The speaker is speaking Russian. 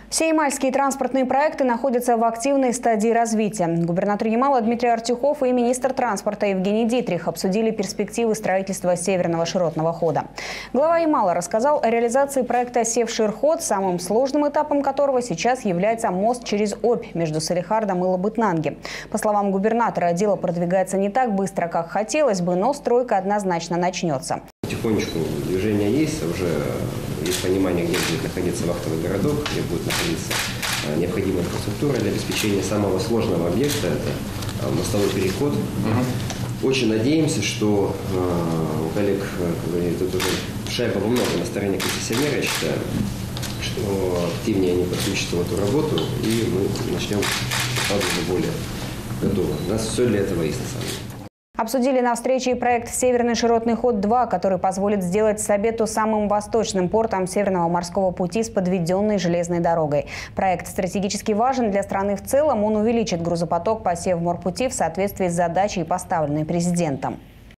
Все ямальские транспортные проекты находятся в активной стадии развития. Губернатор Ямала Дмитрий Артюхов и министр транспорта Евгений Дитрих обсудили перспективы строительства Северного широтного хода. Глава Ямала рассказал о реализации проекта «Севширход», самым сложным этапом которого сейчас является мост через Обь между Салихардом и Лабытнанги. По словам губернатора, дело продвигается не так быстро, как хотелось бы, но стройка однозначно начнется. Потихонечку движение есть, уже есть понимание, где будет находиться вахтовый городок, где будет находиться необходимая инфраструктура для обеспечения самого сложного объекта, это мостовой переход. Очень надеемся, что у коллег тут уже шайба во многом на стороне концессионера, я считаю, что активнее они подключатся в эту работу, и мы начнем более готово. У нас все для этого есть на самом деле. Обсудили на встрече и проект «Северный широтный ход-2», который позволит сделать Сабету самым восточным портом Северного морского пути с подведенной железной дорогой. Проект стратегически важен для страны в целом. Он увеличит грузопоток по Севморпути в соответствии с задачей, поставленной президентом.